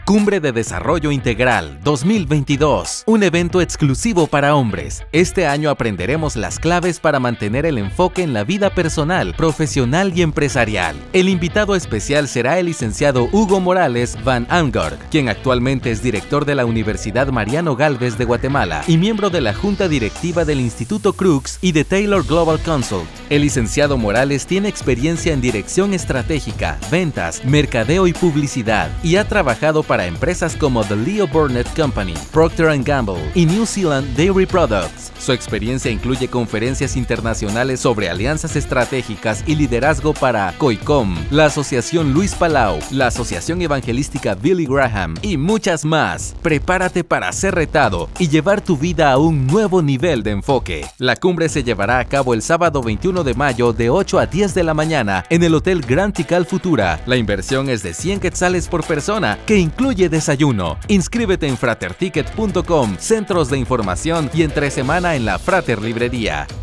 Cumbre de Desarrollo Integral 2022, un evento exclusivo para hombres. Este año aprenderemos las claves para mantener el enfoque en la vida personal, profesional y empresarial. El invitado especial será el licenciado Hugo Morales Van Angorg, quien actualmente es director de la Universidad Mariano Gálvez de Guatemala y miembro de la Junta Directiva del Instituto Crux y de Taylor Global Consult. El licenciado Morales tiene experiencia en dirección estratégica, ventas, mercadeo y publicidad, y ha trabajado para empresas como The Leo Burnett Company, Procter & Gamble y New Zealand Dairy Products. Su experiencia incluye conferencias internacionales sobre alianzas estratégicas y liderazgo para COICOM, la Asociación Luis Palau, la Asociación Evangelística Billy Graham y muchas más. Prepárate para ser retado y llevar tu vida a un nuevo nivel de enfoque. La cumbre se llevará a cabo el sábado 21 de mayo de 8 a 10 de la mañana en el Hotel Grand Tikal Futura. La inversión es de 100 quetzales por persona, que incluye desayuno. Inscríbete en fraterticket.com, centros de información y entre semana en la Frater Librería.